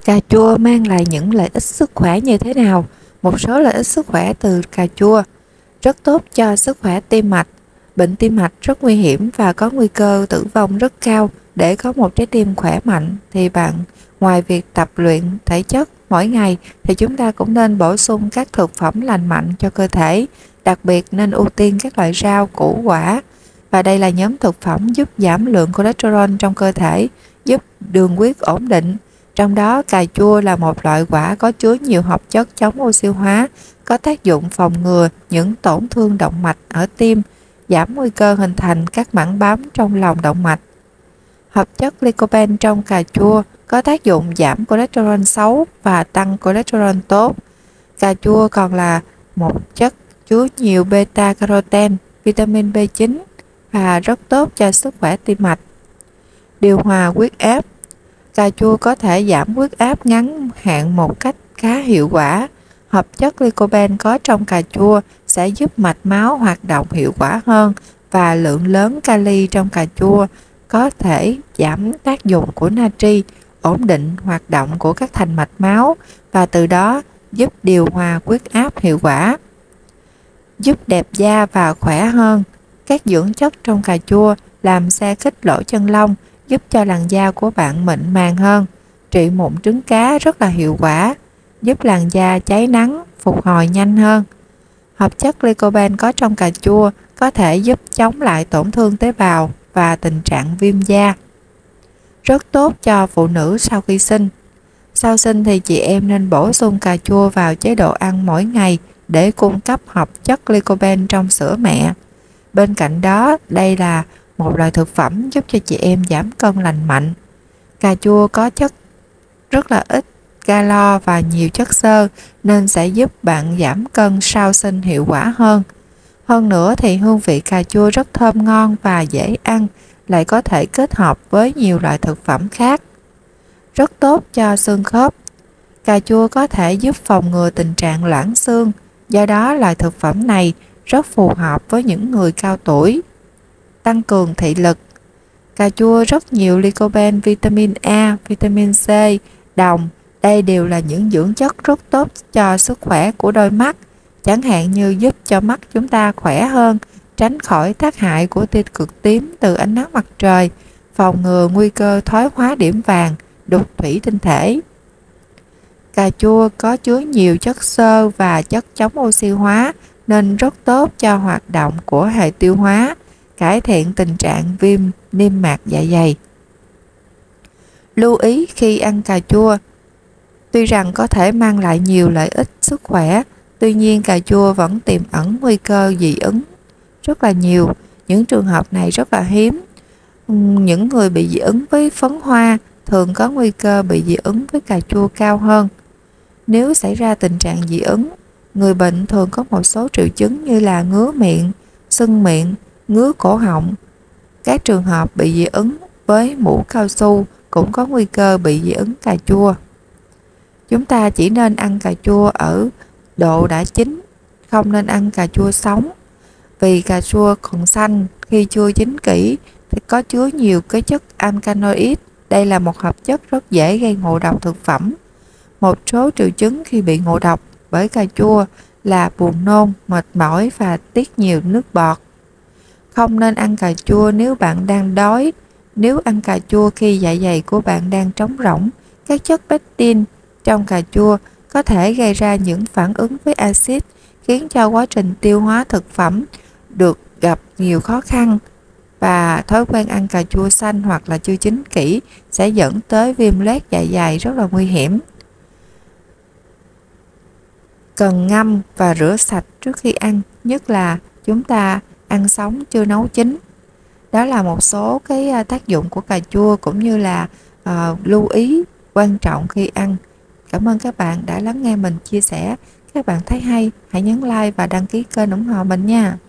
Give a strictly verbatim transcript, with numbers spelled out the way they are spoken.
Cà chua mang lại những lợi ích sức khỏe như thế nào? Một số lợi ích sức khỏe từ cà chua: rất tốt cho sức khỏe tim mạch. Bệnh tim mạch rất nguy hiểm và có nguy cơ tử vong rất cao. Để có một trái tim khỏe mạnh thì bạn, ngoài việc tập luyện thể chất mỗi ngày, thì chúng ta cũng nên bổ sung các thực phẩm lành mạnh cho cơ thể. Đặc biệt nên ưu tiên các loại rau, củ quả. Và đây là nhóm thực phẩm giúp giảm lượng cholesterol trong cơ thể, giúp đường huyết ổn định. Trong đó, cà chua là một loại quả có chứa nhiều hợp chất chống oxy hóa, có tác dụng phòng ngừa những tổn thương động mạch ở tim, giảm nguy cơ hình thành các mảng bám trong lòng động mạch. Hợp chất lycopene trong cà chua có tác dụng giảm cholesterol xấu và tăng cholesterol tốt. Cà chua còn là một chất chứa nhiều beta-carotene, vitamin B chín và rất tốt cho sức khỏe tim mạch. Điều hòa huyết áp. Cà chua có thể giảm huyết áp ngắn hạn một cách khá hiệu quả. Hợp chất lycopene có trong cà chua sẽ giúp mạch máu hoạt động hiệu quả hơn, và lượng lớn kali trong cà chua có thể giảm tác dụng của natri, ổn định hoạt động của các thành mạch máu và từ đó giúp điều hòa huyết áp hiệu quả. Giúp đẹp da và khỏe hơn. Các dưỡng chất trong cà chua làm xe khích lỗ chân lông, giúp cho làn da của bạn mịn màng hơn. Trị mụn trứng cá rất là hiệu quả, giúp làn da cháy nắng, phục hồi nhanh hơn. Hợp chất lycopene có trong cà chua có thể giúp chống lại tổn thương tế bào và tình trạng viêm da. Rất tốt cho phụ nữ sau khi sinh. Sau sinh thì chị em nên bổ sung cà chua vào chế độ ăn mỗi ngày để cung cấp hợp chất lycopene trong sữa mẹ. Bên cạnh đó, đây là một loại thực phẩm giúp cho chị em giảm cân lành mạnh. Cà chua có chất rất là ít calo và nhiều chất xơ, nên sẽ giúp bạn giảm cân sau sinh hiệu quả hơn. Hơn nữa thì hương vị cà chua rất thơm ngon và dễ ăn, lại có thể kết hợp với nhiều loại thực phẩm khác. Rất tốt cho xương khớp. Cà chua có thể giúp phòng ngừa tình trạng loãng xương, do đó loại thực phẩm này rất phù hợp với những người cao tuổi. Tăng cường thị lực. Cà chua rất nhiều lycopene, vitamin A, vitamin C, đồng. Đây đều là những dưỡng chất rất tốt cho sức khỏe của đôi mắt, chẳng hạn như giúp cho mắt chúng ta khỏe hơn, tránh khỏi tác hại của tia cực tím từ ánh nắng mặt trời, phòng ngừa nguy cơ thoái hóa điểm vàng, đục thủy tinh thể. Cà chua có chứa nhiều chất xơ và chất chống oxy hóa, nên rất tốt cho hoạt động của hệ tiêu hóa, cải thiện tình trạng viêm niêm mạc dạ dày. Lưu ý khi ăn cà chua. Tuy rằng có thể mang lại nhiều lợi ích sức khỏe, tuy nhiên cà chua vẫn tiềm ẩn nguy cơ dị ứng rất là nhiều. Những trường hợp này rất là hiếm. Những người bị dị ứng với phấn hoa thường có nguy cơ bị dị ứng với cà chua cao hơn. Nếu xảy ra tình trạng dị ứng, người bệnh thường có một số triệu chứng như là ngứa miệng, sưng miệng, ngứa cổ họng. Các trường hợp bị dị ứng với mũ cao su cũng có nguy cơ bị dị ứng cà chua. Chúng ta chỉ nên ăn cà chua ở độ đã chín, không nên ăn cà chua sống. Vì cà chua còn xanh khi chưa chín kỹ thì có chứa nhiều cái chất alkaloid. Đây là một hợp chất rất dễ gây ngộ độc thực phẩm. Một số triệu chứng khi bị ngộ độc bởi cà chua là buồn nôn, mệt mỏi và tiết nhiều nước bọt. Không nên ăn cà chua nếu bạn đang đói. Nếu ăn cà chua khi dạ dày của bạn đang trống rỗng, các chất pectin trong cà chua có thể gây ra những phản ứng với axit, khiến cho quá trình tiêu hóa thực phẩm được gặp nhiều khó khăn, và thói quen ăn cà chua xanh hoặc là chưa chín kỹ sẽ dẫn tới viêm loét dạ dày rất là nguy hiểm. Cần ngâm và rửa sạch trước khi ăn, nhất là chúng ta ăn sống chưa nấu chín. Đó là một số cái tác dụng của cà chua cũng như là uh, lưu ý quan trọng khi ăn. Cảm ơn các bạn đã lắng nghe mình chia sẻ. Các bạn thấy hay, hãy nhấn like và đăng ký kênh ủng hộ mình nha.